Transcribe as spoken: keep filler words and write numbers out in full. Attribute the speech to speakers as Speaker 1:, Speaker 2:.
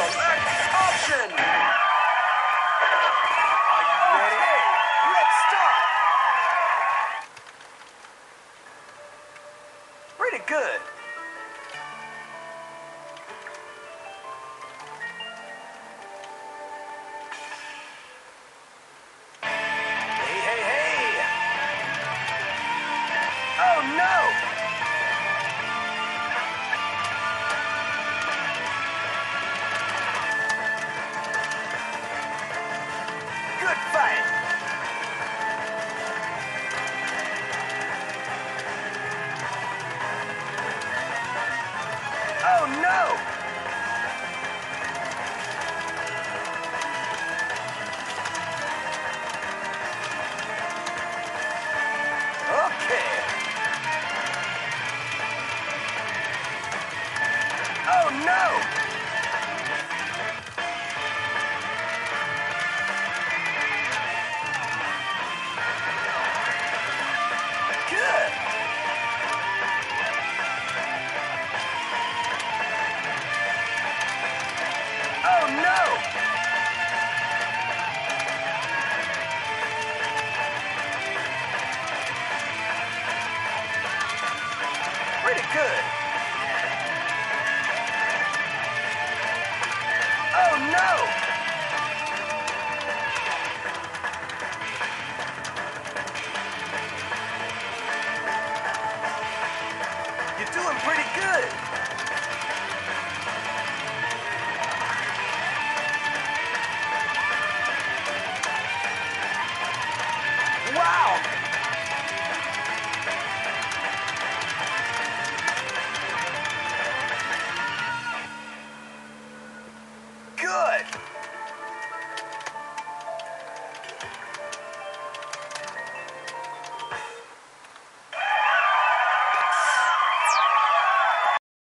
Speaker 1: Select option.
Speaker 2: Are you ready?
Speaker 1: Okay, let's start. Pretty good. Hey, hey, hey. Oh, no. Good fight. Oh, no. Okay. Oh, no. Good. Oh, no. Pretty good. Oh, no. You're doing pretty good. Wow. Good.